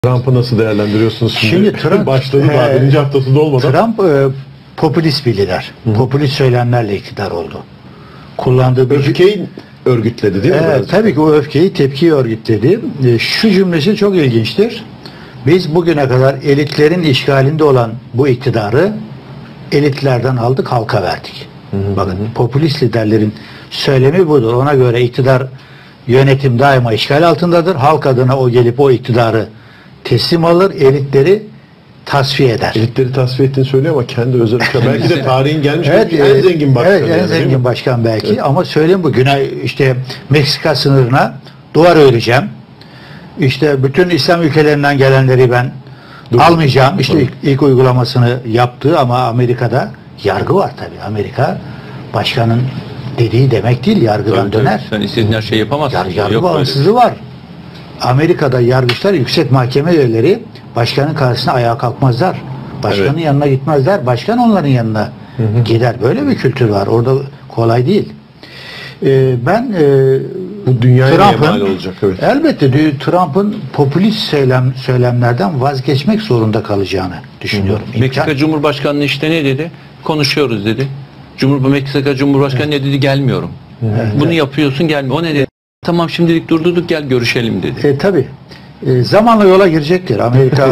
Trump'ı nasıl değerlendiriyorsunuz şimdi? Şimdi Trump Başladı daha birinci haftası da olmadan. Trump popülist bir lider. Popülist söylemlerle iktidar oldu. Kullandığı bir öfkeyi örgütledi değil mi? Tabii ki o öfkeyi, tepkiyi örgütledi. Şu cümlesi çok ilginçtir. Biz bugüne kadar elitlerin işgalinde olan bu iktidarı elitlerden aldık, halka verdik. Bakın popülist liderlerin söylemi budur. Ona göre iktidar, yönetim daima işgal altındadır. Halk adına o gelip o iktidarı teslim alır, elitleri tasfiye eder. Elitleri tasfiye ettiğini söylüyor ama kendi özel belki de tarihin gelmiş en zengin başkanı. Evet, en zengin başkan belki. Evet. Ama söyleyeyim bu işte Meksika sınırına duvar öreceğim. İşte bütün İslam ülkelerinden gelenleri ben almayacağım. İşte ilk uygulamasını yaptı ama Amerika'da yargı var tabii. Amerika başkanın dediği demek değil, yargıdan döner. Sen istediğin her şeyi yapamazsın. Yargı bağımsızlığı var. Amerika'da yargıçlar, yüksek mahkeme üyeleri başkanın karşısına ayağa kalkmazlar. Başkanın yanına gitmezler. Başkan onların yanına gider. Böyle bir kültür var. Orada kolay değil. Ben bu dünyaya mal olacak. Evet. Elbette Trump'ın popülist söylemlerden vazgeçmek zorunda kalacağını düşünüyorum. Meksika Cumhurbaşkanı işte ne dedi? Konuşuyoruz dedi. Meksika Cumhurbaşkanı ne dedi? Gelmiyorum. Bunu yapıyorsun, gelmiyor. O ne dedi? Tamam şimdilik durdurduk, gel görüşelim dedi. Tabii. Zamanla yola girecektir. Amerika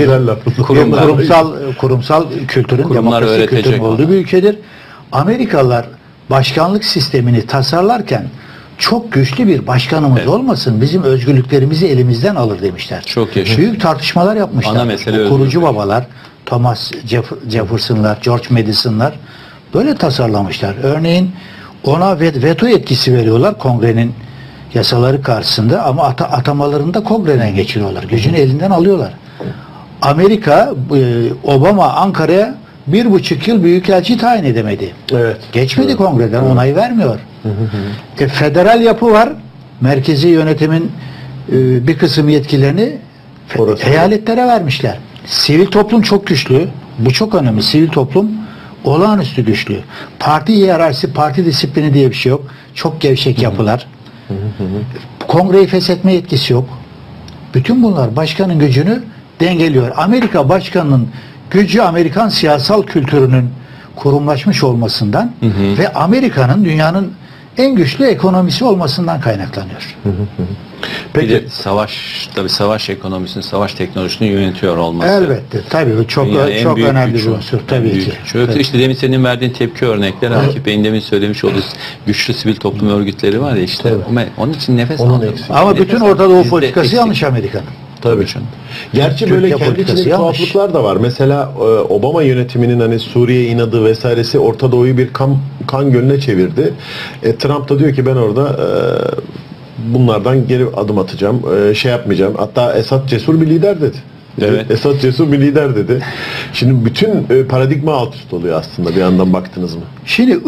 kurumsal kültürün, demokrasi kültürün olduğu bir ülkedir. Amerikalılar başkanlık sistemini tasarlarken çok güçlü bir başkanımız olmasın, bizim özgürlüklerimizi elimizden alır demişler. Çok yaşa. Büyük tartışmalar yapmışlar. Ana mesele kurucu babalar, Thomas Jefferson'lar, George Madison'lar böyle tasarlamışlar. Örneğin ona veto yetkisi veriyorlar kongrenin yasaları karşısında ama atamalarını da kongreden geçiriyorlar. Gücünü elinden alıyorlar. Amerika, Obama Ankara'ya 1,5 yıl büyükelçi tayin edemedi. Evet. Geçmedi kongreden, onay vermiyor. Federal yapı var. Merkezi yönetimin bir kısım yetkilerini eyaletlere vermişler. Sivil toplum çok güçlü. Bu çok önemli. Sivil toplum olağanüstü güçlü. Parti hiyerarşisi, parti disiplini diye bir şey yok. Çok gevşek yapılar. Kongreyi feshetme yetkisi yok. Bütün bunlar başkanın gücünü dengeliyor. Amerika başkanının gücü Amerikan siyasal kültürünün kurumlaşmış olmasından ve Amerika'nın dünyanın en güçlü ekonomisi olmasından kaynaklanıyor. Peki. Bir de savaş ekonomisini, savaş teknolojisini yönetiyor olması. Elbette. Tabii çok önemli bir unsur tabii ki. Şöyle işte demin senin verdiğin tepki örnekleri, Akif Bey'in demin söylemiş olduğu güçlü sivil toplum örgütleri var ya işte. Onun için nefes aldım. Ama bütün Orta Doğu politikası yanlış Amerika'nın. Tabii canım. Gerçi böyle kendi içinde tuhaflıklar da var. Mesela Obama yönetiminin hani Suriye inadı vesairesi Orta Doğu'yu bir kan gölüne çevirdi. Trump da diyor ki ben orada bunlardan geri adım atacağım. Şey yapmayacağım. Hatta Esad cesur bir lider dedi. Evet. Esad cesur bir lider dedi. Şimdi bütün paradigma alt üst oluyor aslında bir yandan baktınız mı? Şimdi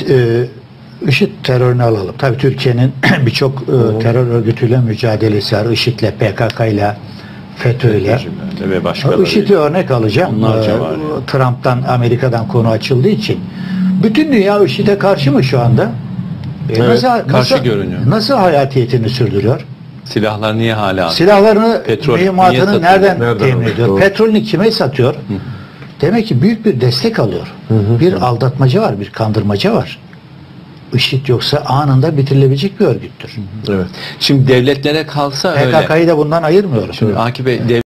IŞİD terörünü alalım. Tabii Türkiye'nin birçok terör örgütüyle mücadelesi var. IŞİD'le, PKK'yla, FETÖ'yle. Ve başkaları. IŞİD'i örnek alacağım. Trump'tan, Amerika'dan konu açıldığı için. Bütün dünya IŞİD'e karşı mı şu anda? Karşı görünüyor. Nasıl hayatiyetini sürdürüyor? Silahlar niye hala? Silahlarını, mühimmatını nereden temin ediyor? Doğru. Petrolünü kime satıyor? Demek ki büyük bir destek alıyor. Bir aldatmaca var, bir kandırmaca var. IŞİD yoksa anında bitirilebilecek bir örgüttür. Evet. Şimdi devletlere kalsa PKK'yı da bundan ayırmıyorum. Şimdi Akif Bey